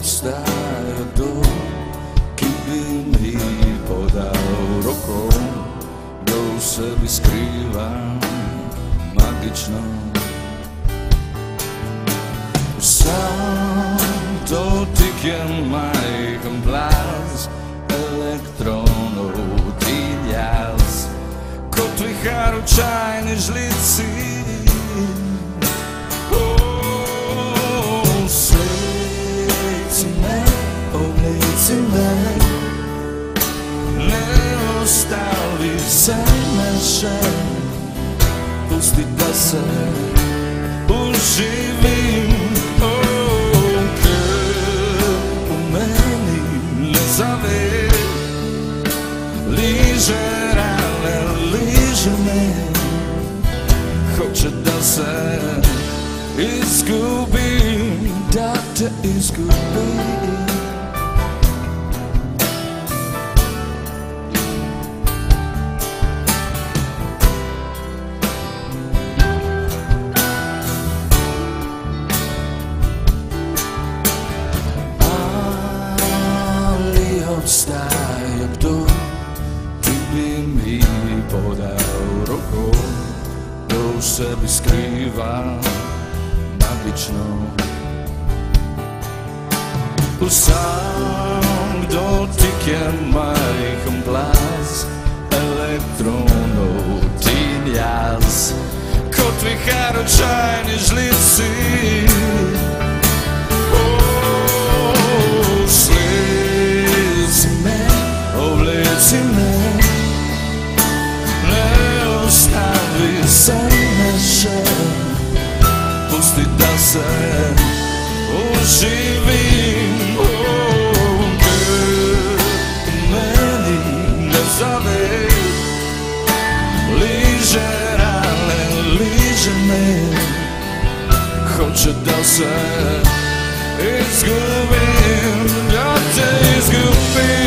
obstaja kdo, ki bi mi podal roko, da v sebi skriva magično. Vsak dotik je majhen plaz elektronov in jaz, kot vihar v čajni žlici. Sleci me, obleci me, ne ostavi se me še, pusti da se uživim. Zave, liže rane, liže me, hoče da se izgubim, da te izgubim. Obstaja kdo, ki bi mi podal roko, da v sebi skriva magično. Vsak dotik je majhen plaz elektronov in jaz, kot vihar v čajni žlici. Obleci me, ne ostavi se me še, pusti da se uživim. Ker meni ne zave, liže rane, liže me, hoče da se izgubim, da te izgubim.